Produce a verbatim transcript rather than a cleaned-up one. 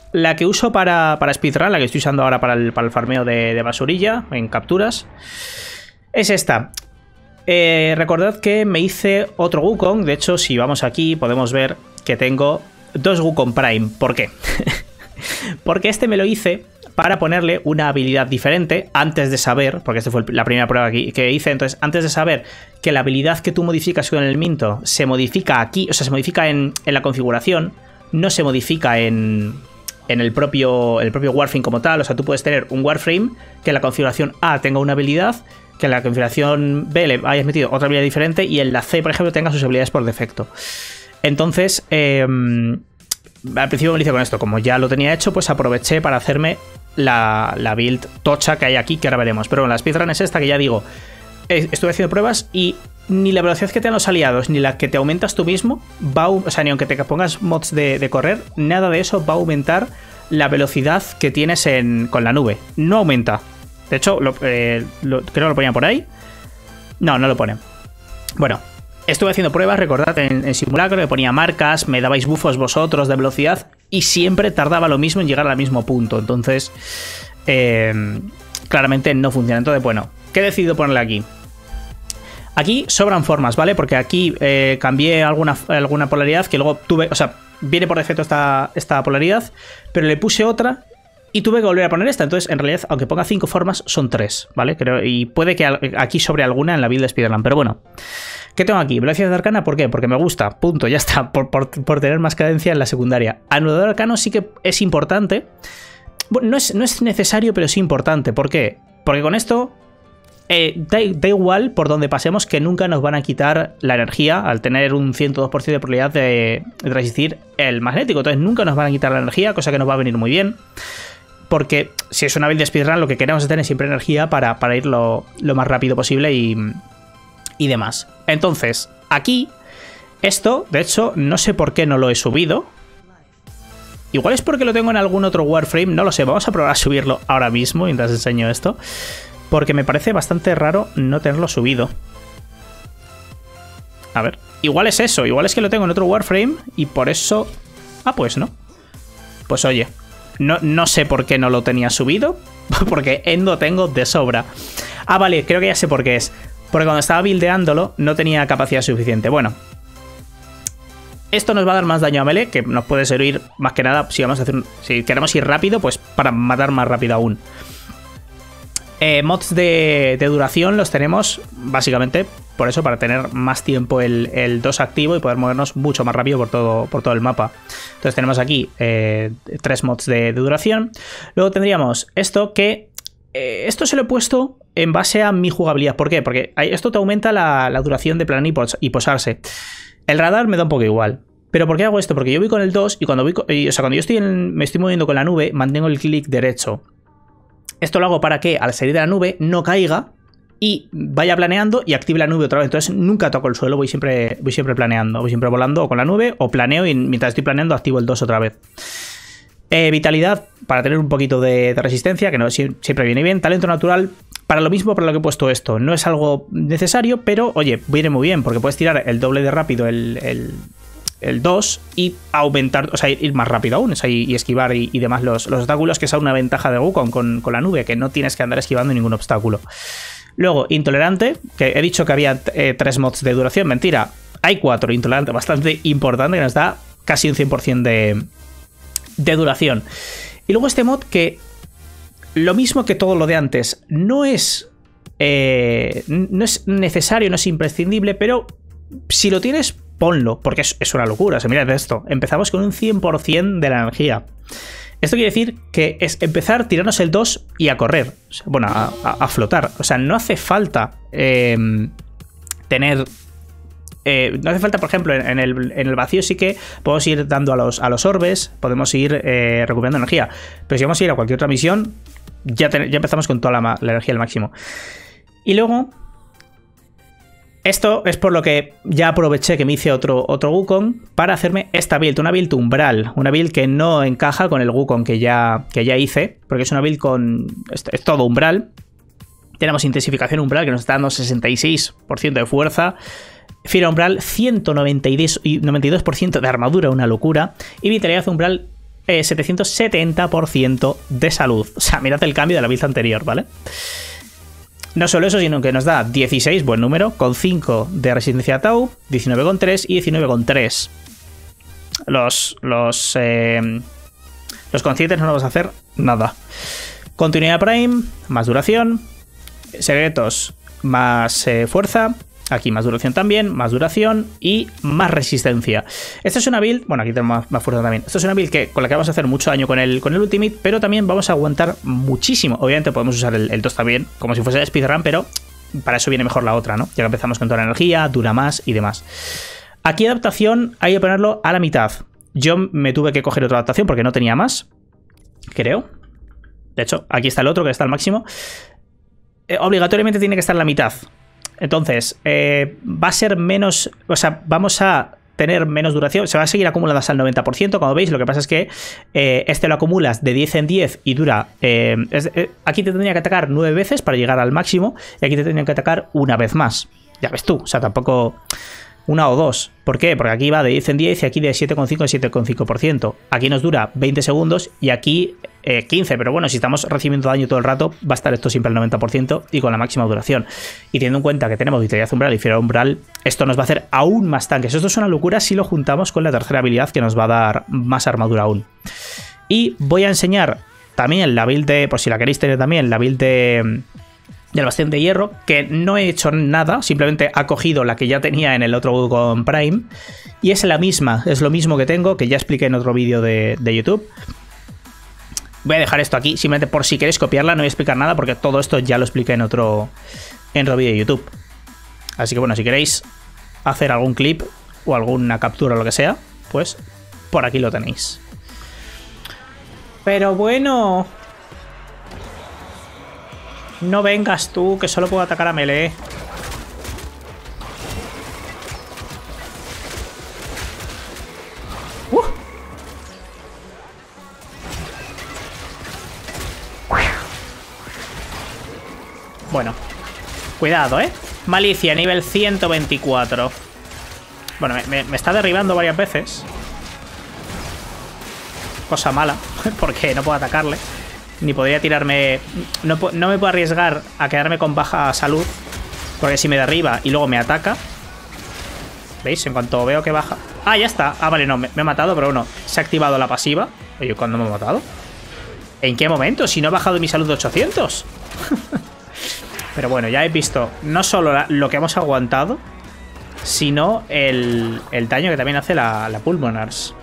la que uso para, para speedrun, la que estoy usando ahora para el, para el farmeo de, de basurilla en capturas, es esta. Eh, recordad que me hice otro Wukong. De hecho, si vamos aquí podemos ver que tengo dos Wukong Prime. ¿Por qué? Porque este me lo hice para ponerle una habilidad diferente antes de saber, porque esta fue la primera prueba que, que hice, entonces antes de saber que la habilidad que tú modificas con el Minto se modifica aquí, o sea, se modifica en, en la configuración, no se modifica en, en el propio, el propio Warframe como tal. O sea, tú puedes tener un Warframe que en la configuración A tenga una habilidad, que en la configuración B le hayas metido otra habilidad diferente y en la C, por ejemplo, tenga sus habilidades por defecto. Entonces, eh, al principio me lo hice con esto. Como ya lo tenía hecho, pues aproveché para hacerme la, la build tocha que hay aquí, que ahora veremos. Pero bueno, la speedrun es esta que ya digo, estuve haciendo pruebas y ni la velocidad que te dan los aliados, ni la que te aumentas tú mismo, va a, o sea, ni aunque te pongas mods de, de correr, nada de eso va a aumentar la velocidad que tienes en, con la nube. No aumenta. De hecho, lo, eh, lo, creo que lo ponían por ahí. No, no lo ponen. Bueno, estuve haciendo pruebas, recordad, en, en simulacro, me ponía marcas, me dabais bufos vosotros de velocidad y siempre tardaba lo mismo en llegar al mismo punto. Entonces, eh, claramente no funciona. Entonces, bueno, ¿qué he decidido ponerle aquí? Aquí sobran formas, ¿vale? Porque aquí eh, cambié alguna, alguna polaridad que luego tuve, o sea, viene por defecto esta, esta polaridad, pero le puse otra y tuve que volver a poner esta. Entonces, en realidad, aunque ponga cinco formas, son tres, ¿vale? Creo, y puede que aquí sobre alguna en la build de Spiderman, pero bueno. ¿Qué tengo aquí? Velocidad de arcana, ¿por qué? Porque me gusta, punto, ya está, por, por, por tener más cadencia en la secundaria. Anulador arcano sí que es importante. Bueno, no es, no es necesario, pero sí importante. ¿Por qué? Porque con esto eh, da, da igual por donde pasemos que nunca nos van a quitar la energía al tener un ciento dos por ciento de probabilidad de, de resistir el magnético. Entonces nunca nos van a quitar la energía, cosa que nos va a venir muy bien. Porque si es una build de speedrun, lo que queremos es tener siempre energía para, para ir lo, lo más rápido posible y, y demás. Entonces, aquí, esto, de hecho, no sé por qué no lo he subido. Igual es porque lo tengo en algún otro Warframe, no lo sé. Vamos a probar a subirlo ahora mismo mientras enseño esto. Porque me parece bastante raro no tenerlo subido. A ver, igual es eso, igual es que lo tengo en otro Warframe y por eso... Ah, pues no. Pues oye... No, no sé por qué no lo tenía subido, porque Endo tengo de sobra. Ah, vale, creo que ya sé por qué es. Porque cuando estaba buildeándolo no tenía capacidad suficiente. Bueno, esto nos va a dar más daño a melee, que nos puede servir más que nada si, vamos a hacer un, si queremos ir rápido, pues para matar más rápido aún. Eh, mods de, de duración los tenemos básicamente por eso, para tener más tiempo el, el dos activo y poder movernos mucho más rápido por todo, por todo el mapa. Entonces tenemos aquí eh, tres mods de, de duración. Luego tendríamos esto que... Eh, esto se lo he puesto en base a mi jugabilidad. ¿Por qué? Porque esto te aumenta la, la duración de planear y, pos y posarse. El radar me da un poco igual. ¿Pero por qué hago esto? Porque yo voy con el dos y cuando, voy con, y, o sea, cuando yo estoy en, me estoy moviendo con la nube, mantengo el clic derecho. Esto lo hago para que al salir de la nube no caiga y vaya planeando y active la nube otra vez. Entonces nunca toco el suelo, voy siempre, voy siempre planeando. Voy siempre volando o con la nube o planeo y mientras estoy planeando activo el dos otra vez. Eh, vitalidad, para tener un poquito de, de resistencia, que no siempre viene bien. Talento natural, para lo mismo para lo que he puesto esto. No es algo necesario, pero oye, viene muy bien porque puedes tirar el doble de rápido el... el el dos y aumentar, o sea, ir más rápido aún, o sea, y, y esquivar y, y demás los, los obstáculos, que es una ventaja de Wukong con, con la nube, que no tienes que andar esquivando ningún obstáculo. Luego, intolerante, que he dicho que había eh, tres mods de duración, mentira, hay cuatro, intolerante, bastante importante, que nos da casi un cien por ciento de, de duración. Y luego este mod que, lo mismo que todo lo de antes, no es, eh, no es necesario, no es imprescindible, pero si lo tienes, ponlo, porque es, es una locura. O sea, mirad esto. Empezamos con un cien por ciento de la energía. Esto quiere decir que es empezar, tirarnos el dos y a correr. O sea, bueno, a, a, a flotar. O sea, no hace falta eh, tener... Eh, no hace falta, por ejemplo, en, en, el, en el vacío sí que podemos ir dando a los, a los orbes, podemos ir eh, recuperando energía. Pero si vamos a ir a cualquier otra misión, ya, te, ya empezamos con toda la, la energía al máximo. Y luego... Esto es por lo que ya aproveché que me hice otro, otro Wukong para hacerme esta build, una build umbral, una build que no encaja con el Wukong que ya, que ya hice, porque es una build con... es, es todo umbral. Tenemos intensificación umbral que nos está dando sesenta y seis por ciento de fuerza, fibra umbral ciento noventa y dos por ciento de armadura, una locura, y vitalidad umbral eh, setecientos setenta por ciento de salud. O sea, mirad el cambio de la build anterior, ¿vale? No solo eso, sino que nos da dieciséis, buen número, con cinco de resistencia a Tau, diecinueve con tres y diecinueve con tres. Los, los, eh, los conscientes no nos vamos a hacer nada. Continuidad Prime, más duración. Secretos, más eh, fuerza. Aquí más duración también, más duración y más resistencia. Esta es una build, bueno, aquí tenemos más, más fuerza también. Esta es una build que, con la que vamos a hacer mucho daño con el, con el Ultimate, pero también vamos a aguantar muchísimo. Obviamente podemos usar el, el dos también, como si fuese speedrun, pero para eso viene mejor la otra, ¿no? Ya que empezamos con toda la energía, dura más y demás. Aquí adaptación hay que ponerlo a la mitad. Yo me tuve que coger otra adaptación porque no tenía más, creo. De hecho, aquí está el otro que está al máximo. Eh, obligatoriamente tiene que estar en la mitad. Entonces, eh, va a ser menos, o sea, vamos a tener menos duración, se va a seguir acumulando hasta el noventa por ciento, como veis. Lo que pasa es que eh, este lo acumulas de diez en diez y dura, eh, es, eh, aquí te tendría que atacar nueve veces para llegar al máximo y aquí te tendrían que atacar una vez más. Ya ves tú, o sea, tampoco una o dos. ¿Por qué? Porque aquí va de diez en diez y aquí de siete coma cinco en siete coma cinco por ciento. Aquí nos dura veinte segundos y aquí eh, quince, pero bueno, si estamos recibiendo daño todo el rato, va a estar esto siempre al noventa por ciento y con la máxima duración. Y teniendo en cuenta que tenemos vitalidad umbral y fiera umbral, esto nos va a hacer aún más tanques. Esto es una locura si lo juntamos con la tercera habilidad que nos va a dar más armadura aún. Y voy a enseñar también la build de, por si la queréis tener también, la build de... del bastión de hierro, que no he hecho nada, simplemente ha cogido la que ya tenía en el otro con Prime y es la misma, es lo mismo que tengo, que ya expliqué en otro vídeo de, de YouTube. Voy a dejar esto aquí, simplemente por si queréis copiarla, no voy a explicar nada porque todo esto ya lo expliqué en otro, en otro vídeo de YouTube. Así que bueno, si queréis hacer algún clip o alguna captura o lo que sea, pues por aquí lo tenéis. Pero bueno... no vengas tú, que solo puedo atacar a melee. Uh. Bueno, cuidado, ¿eh? Malicia, nivel ciento veinticuatro. Bueno, me, me, me está derribando varias veces. Cosa mala, porque no puedo atacarle. Ni podría tirarme... No, no me puedo arriesgar a quedarme con baja salud, porque si me derriba y luego me ataca... ¿Veis? En cuanto veo que baja... Ah, ya está. Ah, vale, no, me, me ha matado, pero bueno, se ha activado la pasiva. Oye, ¿cuándo me ha matado? ¿En qué momento? Si no he bajado mi salud de ochocientos. Pero bueno, ya he visto no solo la, lo que hemos aguantado, sino el, el daño que también hace la, la Pulmonars.